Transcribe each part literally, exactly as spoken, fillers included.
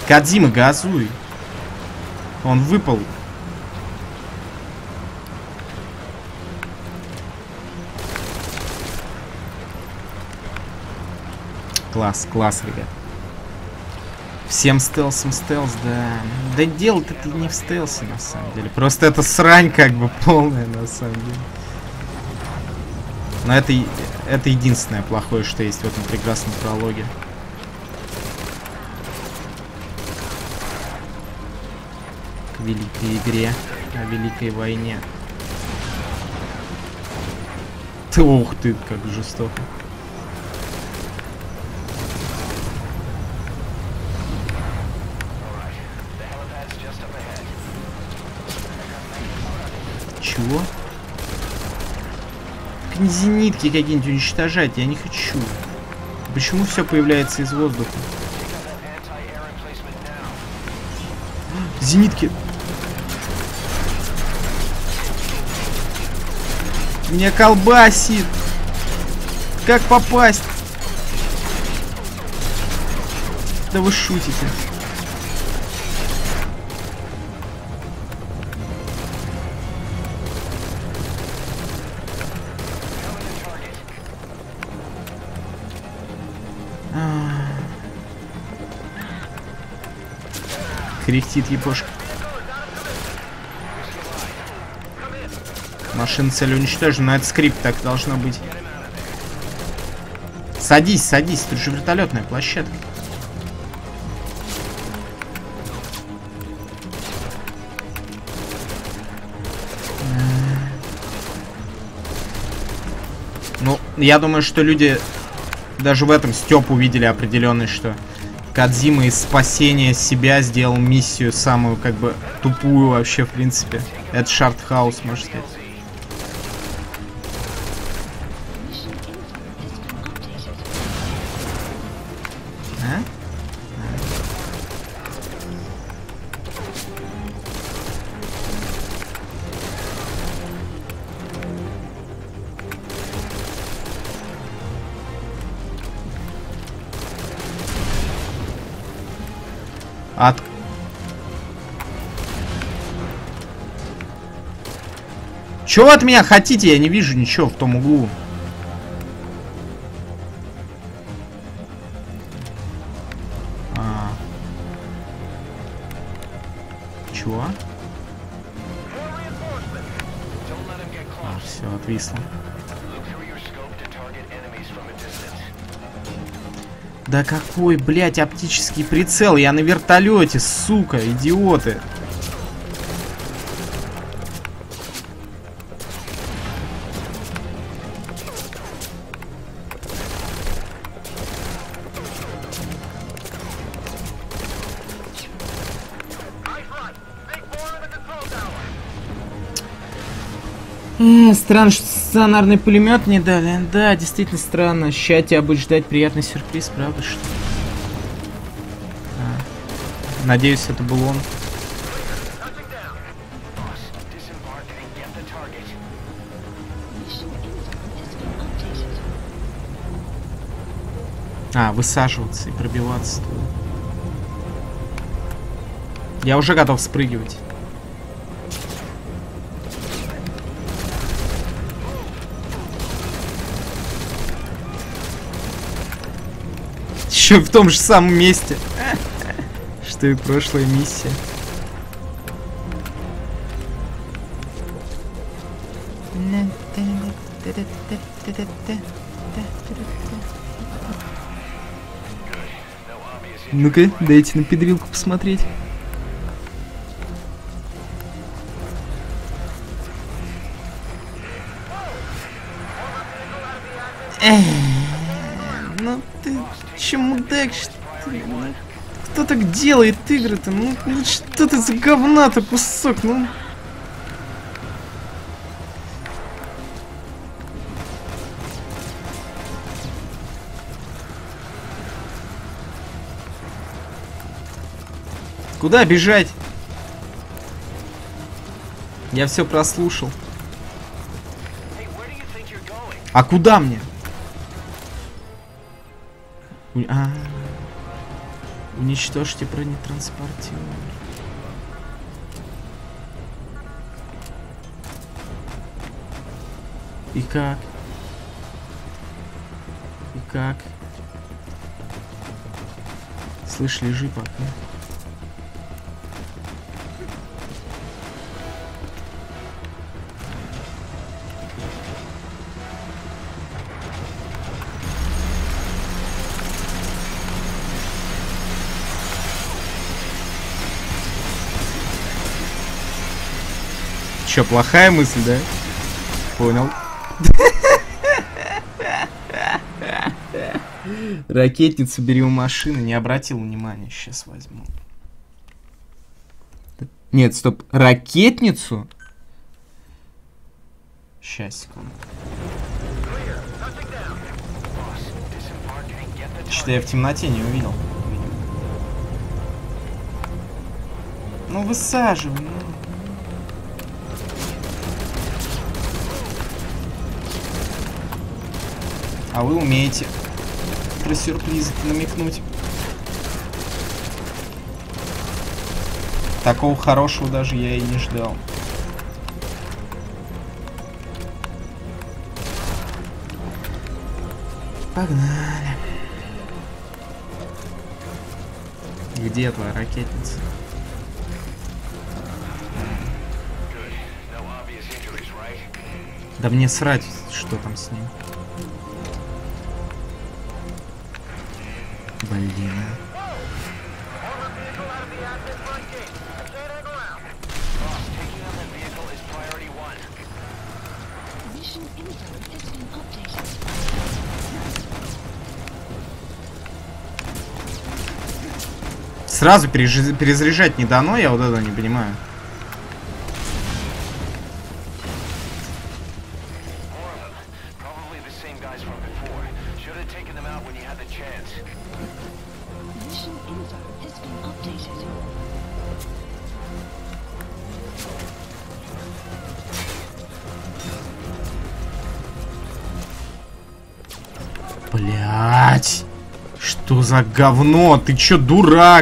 Кодзима, газуй. Он выпал. Класс, класс, ребят. Всем стелсом стелс, да. Да дело-то не в стелсе, на самом деле. Просто это срань как бы полная, на самом деле. Но это, это единственное плохое, что есть в этом прекрасном прологе. К великой игре, о великой войне. Ты, ух ты, как жестоко. Чего? Так не зенитки какие-нибудь уничтожать, я не хочу. Почему все появляется из воздуха? Зенитки. Меня колбасит. Как попасть? Да вы шутите. Кряхтит епошка. Машина цель уничтожена, но это скрипт, так должно быть. Садись, садись, тут же вертолетная площадка. Ну, я думаю, что люди даже в этом стёб увидели определенный, что Кодзима из спасения себя сделал миссию самую, как бы, тупую вообще, в принципе. Это Шартхаус, можно сказать. А? От... Чё вы от меня хотите? Я не вижу ничего в том углу. А. Чего? А, все, отвисло. Да какой, блядь, оптический прицел? Я на вертолете, сука, идиоты. Э, странно, что стационарный пулемет не дали. Да, действительно странно. Ща тебя будет ждать приятный сюрприз, правда, что ли? А. Надеюсь, это был он. А, высаживаться и пробиваться туда. Я уже готов спрыгивать. Еще в том же самом месте, что и прошлая миссия. Ну-ка, дайте на педрилку посмотреть. Ну ты чемудак, что ли? Ну, кто так делает игры-то? Ну, ну что ты за говна-то кусок, ну. Куда бежать? Я все прослушал. А куда мне? А, Уничтожьте бронетранспортер. И как? И как? Слышь, лежи пока. Чё, плохая мысль, да? Понял. Ракетницу бери у машины, не обратил внимания, сейчас возьму. Нет, стоп, ракетницу? Сейчас, секунду. Что-то я в темноте не увидел. Ну высаживай, ну. А вы умеете про сюрпризы намекнуть. Такого хорошего даже я и не ждал. Погнали. Где твоя ракетница? Да мне срать, что там с ним. Блин. Сразу перезаряжать не дано, я вот это не понимаю. Блять, что за говно? Ты чё, дурак?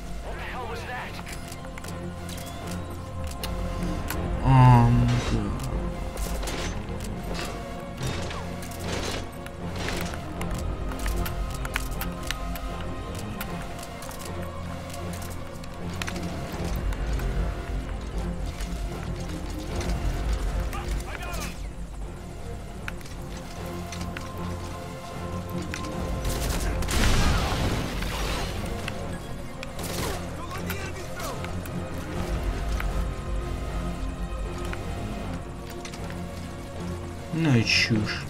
Ну и чушь.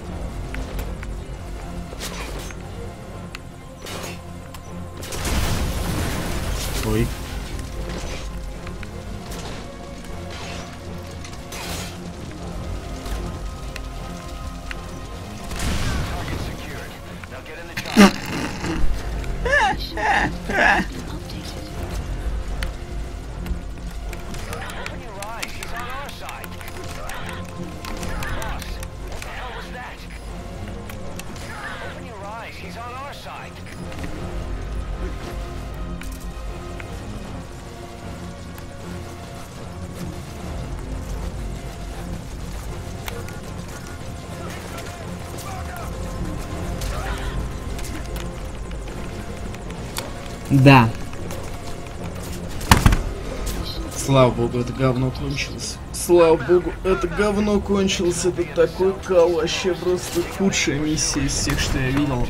Ой. Да. Слава богу, это говно кончилось. Слава богу, это говно кончилось. Это такой кал, вообще просто худшая миссия из всех, что я видел.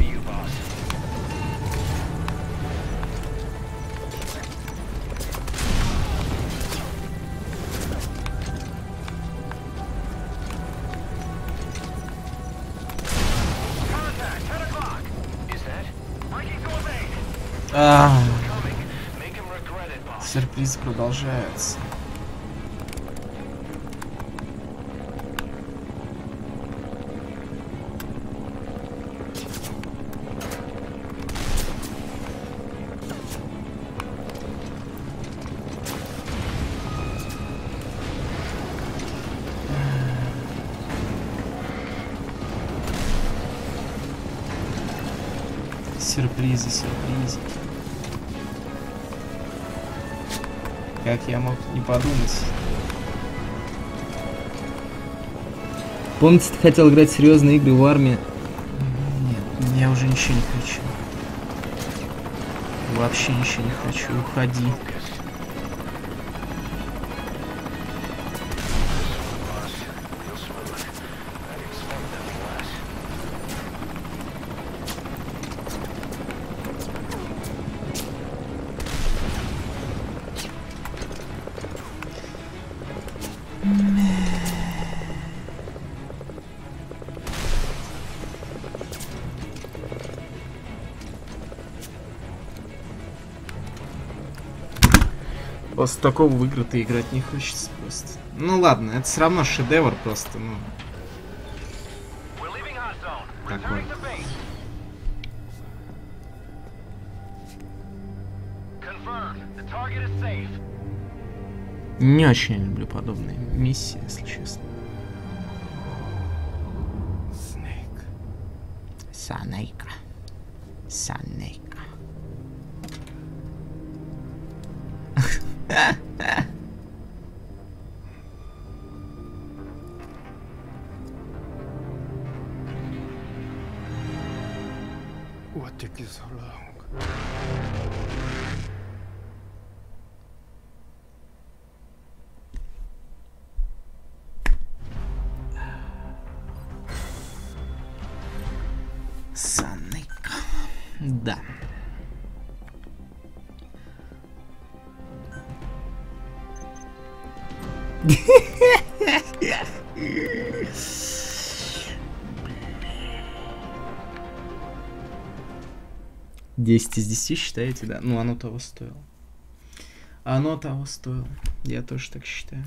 А, сюрприз продолжается. Сюрпризы, сюрпризы. Как я мог не подумать? Помните, ты хотел играть в серьезные игры в армии? Нет, я уже ничего не хочу. Вообще ничего не хочу. Уходи. После такого в игры-то играть не хочется просто. Ну ладно, это все равно шедевр просто, ну. Такой. Не очень люблю подобные миссии, если честно. Снейк. Санейка. Санейка. What took you so long? Санейка. Да. десять из десяти считаете, да? Ну, оно того стоило. Оно того стоило. Я тоже так считаю.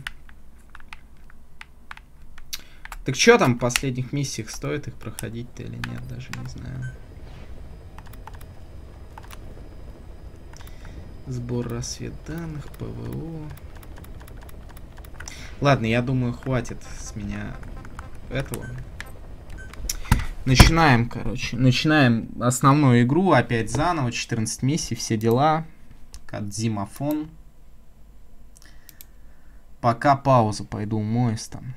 Так что там в последних миссиях? Стоит их проходить-то или нет? Даже не знаю. Сбор разведданных, ПВО. Ладно, я думаю, хватит с меня этого. Начинаем, короче. Начинаем основную игру. Опять заново. четырнадцать миссий, все дела. Кадзимафон. Пока пауза. Пойду умоюсь там.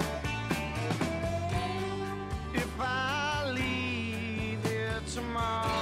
If I leave here tomorrow.